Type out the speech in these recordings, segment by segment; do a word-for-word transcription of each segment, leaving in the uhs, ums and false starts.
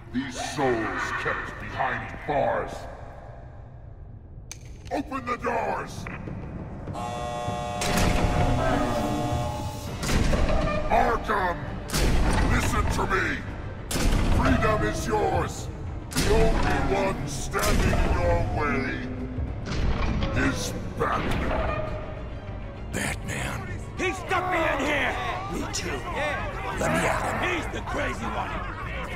These souls kept behind bars. Open the doors! Arkham! Listen to me! Freedom is yours! The only one standing in your way is Batman. Batman. He stuck me in here! Me too. Let me at him. He's the crazy one!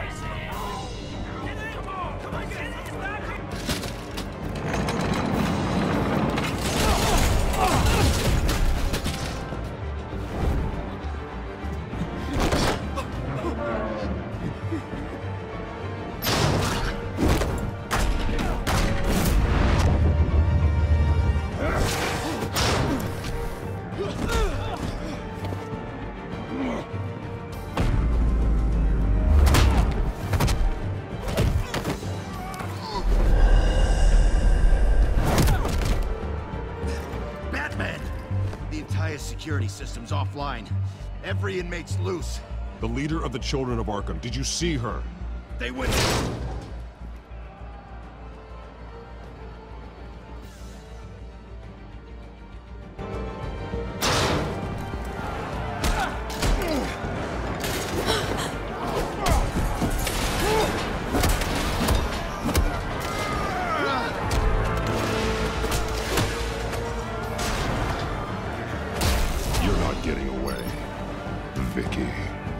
Security system's offline. Every inmate's loose. The leader of the Children of Arkham. Did you see her? They went... Getting away, Vicky.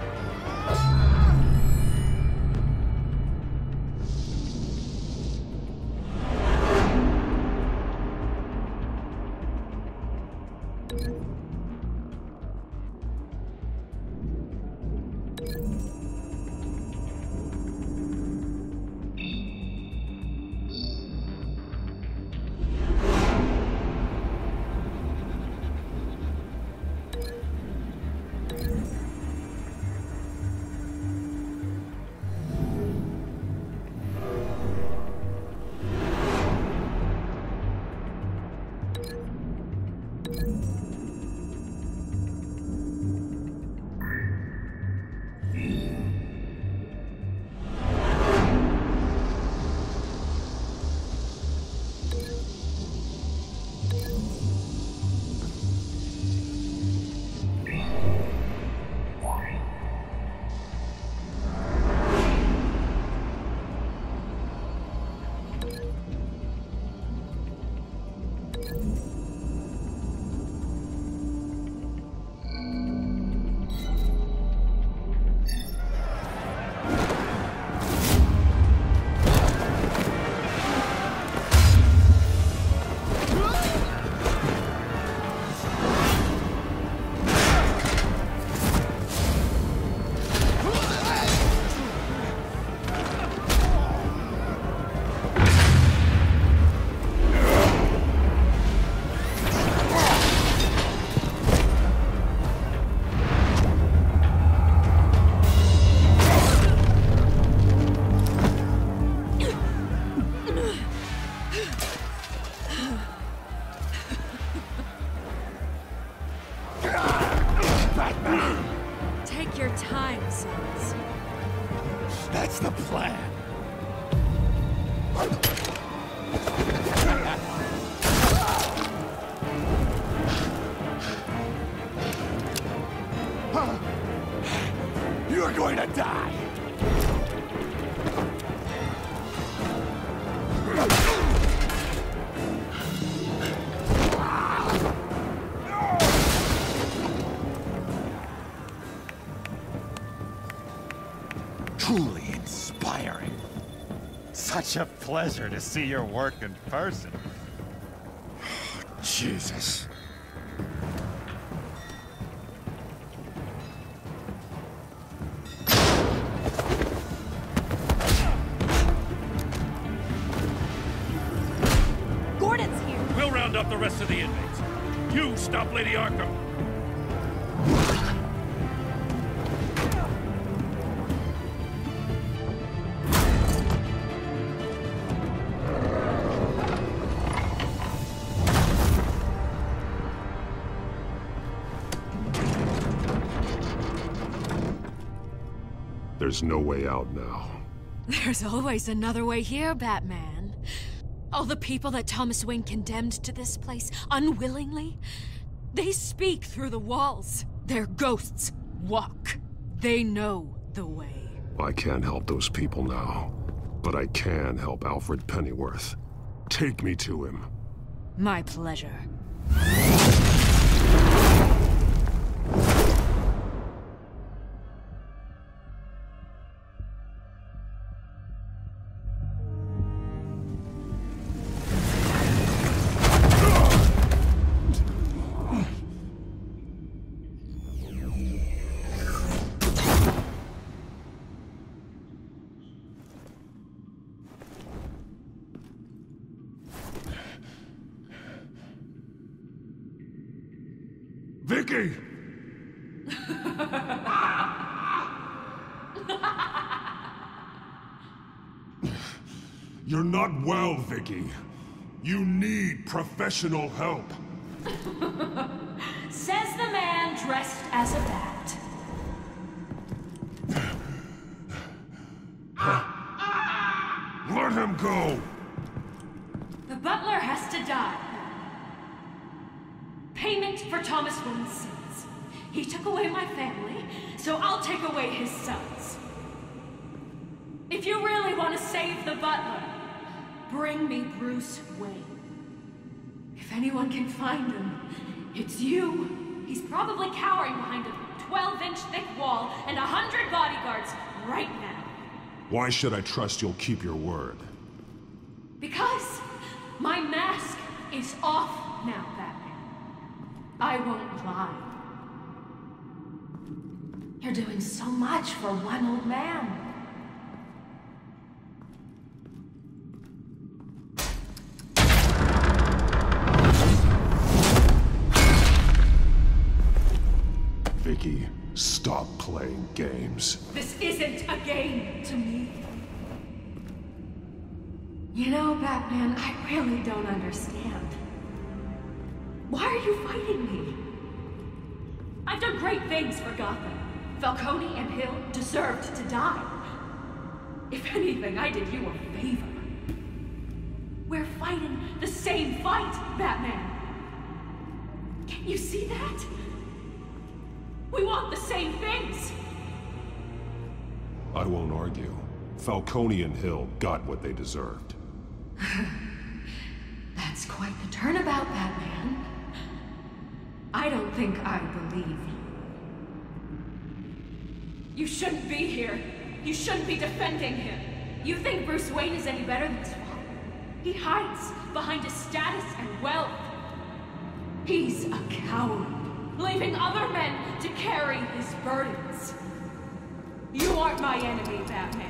Take your time, sons. That's the plan. You're going to die. Truly inspiring. Such a pleasure to see your work in person. Jesus. Gordon's here. We'll round up the rest of the inmates. You stop Lady Arkham. There's no way out now. There's always another way here, Batman. All the people that Thomas Wayne condemned to this place unwillingly, they speak through the walls. Their ghosts walk. They know the way. I can't help those people now, but I can help Alfred Pennyworth. Take me to him. My pleasure. Vicky! You're not well, Vicky. You need professional help. Says the man dressed as a bat. Let him go! The butler has to die. Payment for Thomas Wayne's sins. He took away my family, so I'll take away his sons. If you really want to save the butler, bring me Bruce Wayne. If anyone can find him, it's you. He's probably cowering behind a twelve inch thick wall and a hundred bodyguards right now. Why should I trust you'll keep your word? Because my mask is off now, Batman. I won't lie. You're doing so much for one old man. Vicky, stop playing games. This isn't a game to me. You know, Batman, I really don't understand. Why are you fighting me? I've done great things for Gotham. Falcone and Hill deserved to die. If anything, I did you a favor. We're fighting the same fight, Batman. Can't you see that? We want the same things. I won't argue. Falcone and Hill got what they deserved. That's quite the turnabout, Batman. I don't think I believe you. You shouldn't be here. You shouldn't be defending him. You think Bruce Wayne is any better than his father? He hides behind his status and wealth. He's a coward, leaving other men to carry his burdens. You aren't my enemy, Batman.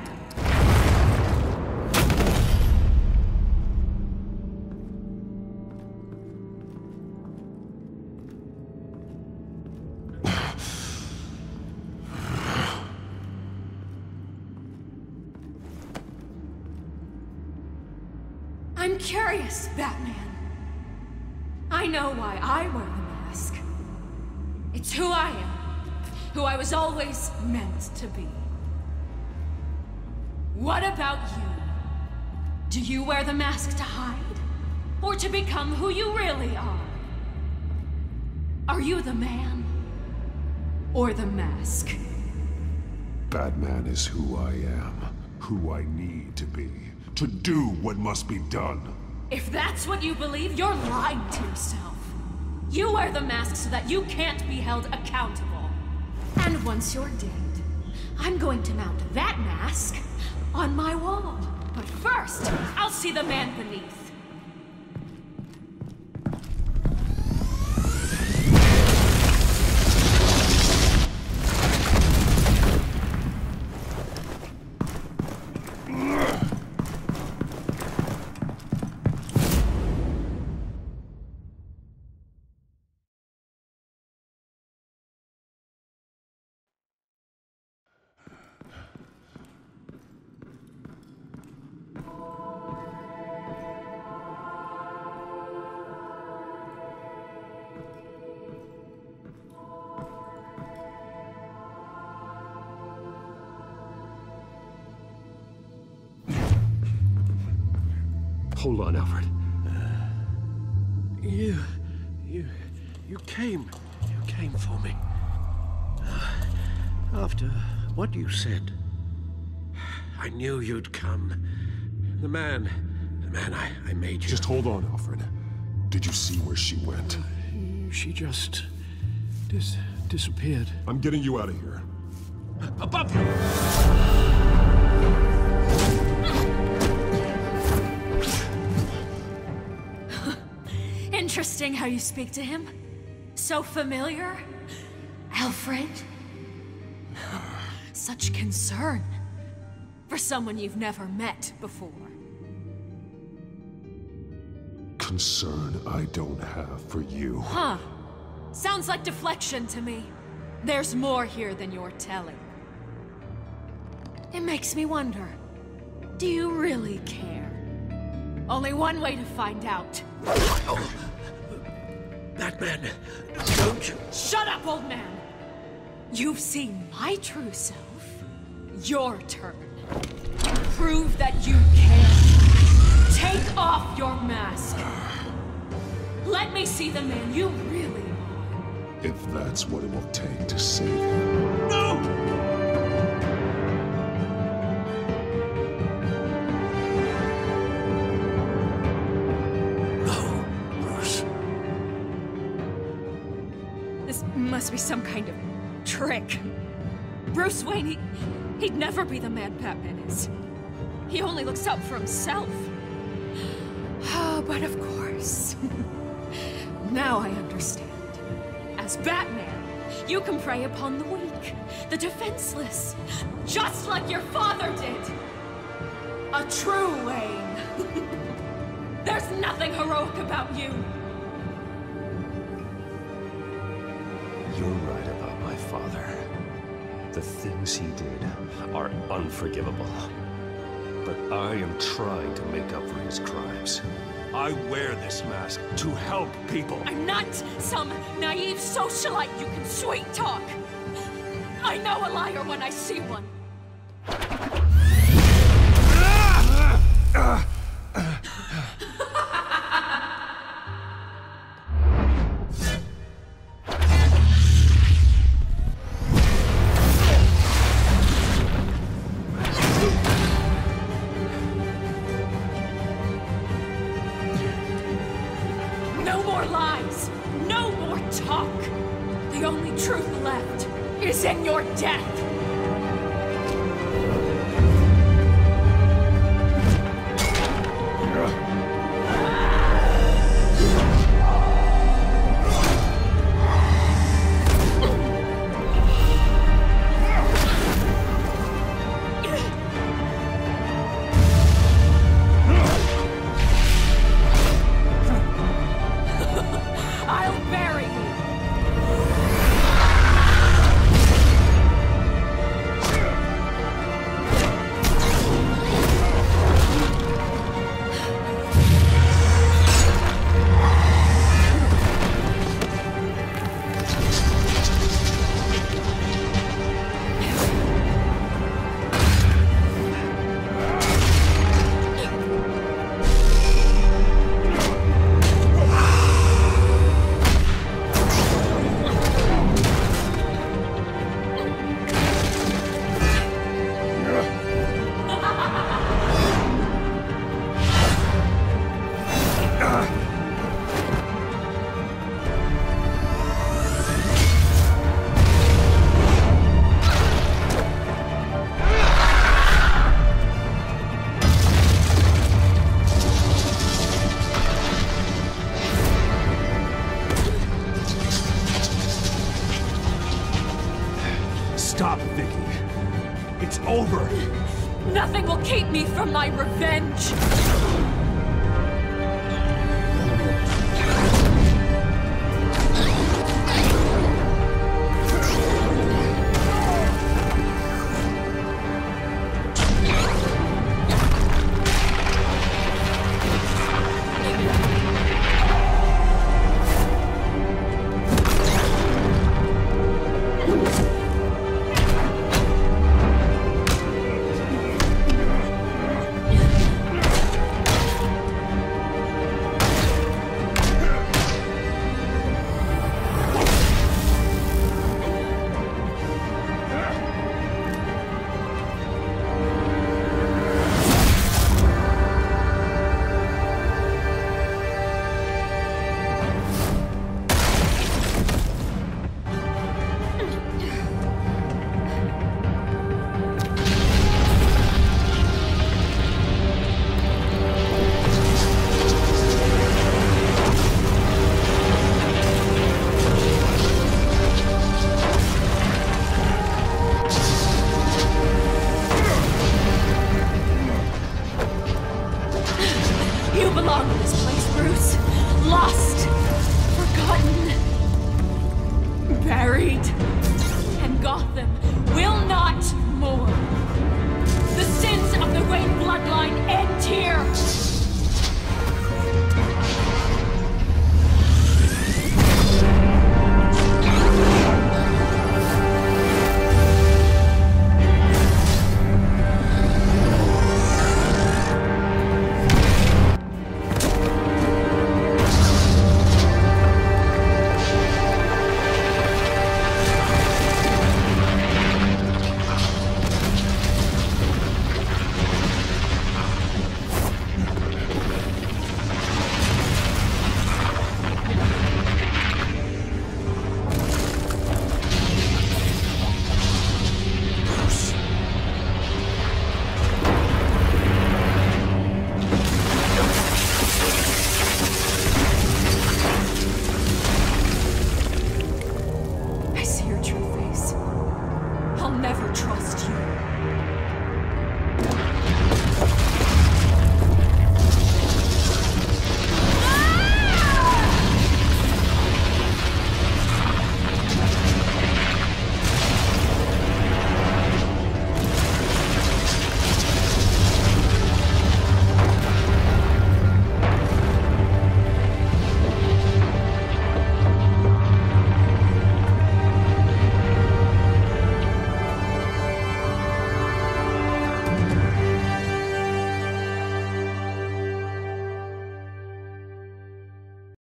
I'm curious, Batman. I know why I wear the mask. It's who I am, who I was always meant to be. What about you? Do you wear the mask to hide? Or to become who you really are? Are you the man? Or the mask? Batman is who I am, who I need to be, to do what must be done. If that's what you believe, you're lying to yourself. You wear the mask so that you can't be held accountable. And once you're dead, I'm going to mount that mask on my wall. But first, I'll see the man beneath. Hold on, Alfred. You... you... you came. You came for me. After what you said, I knew you'd come. The man... the man I, I made you. Just hold on, Alfred. Did you see where she went? She just... dis... disappeared. I'm getting you out of here. Above you! Interesting how you speak to him. So familiar. Alfred. Such concern. For someone you've never met before. Concern I don't have for you. Huh. Sounds like deflection to me. There's more here than you're telling. It makes me wonder. Do you really care? Only one way to find out. Oh. Batman, don't you... Shut up, old man! You've seen my true self. Your turn. Prove that you care. Take off your mask. Let me see the man you really are. If that's what it will take to save him. No! No, Bruce. This must be some kind of trick. Bruce Wayne, he, he'd never be the man Batman is. He only looks out for himself. Oh, but of course. Now I understand. As Batman, you can prey upon the weak, the defenseless, just like your father did. A true Wayne. There's nothing heroic about you. You're right about my father. The things he did are unforgivable. But I am trying to make up for his crimes. I wear this mask to help people. I'm not some naive socialite you can sweet talk. I know a liar when I see one. No more lies! No more talk! The only truth left is in your death! I'll bury you! Stop, Vicky. It's over. Nothing will keep me from my revenge!